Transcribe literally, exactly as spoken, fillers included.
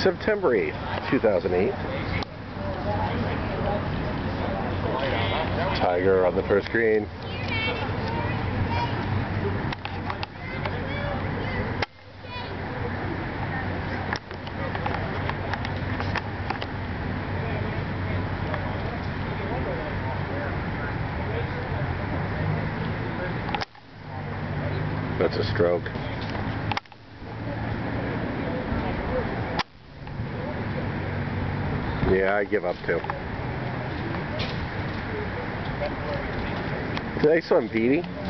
September eighth, two thousand eight. Tiger on the first green. That's a stroke. Yeah, I give up too. Did I swim Petey?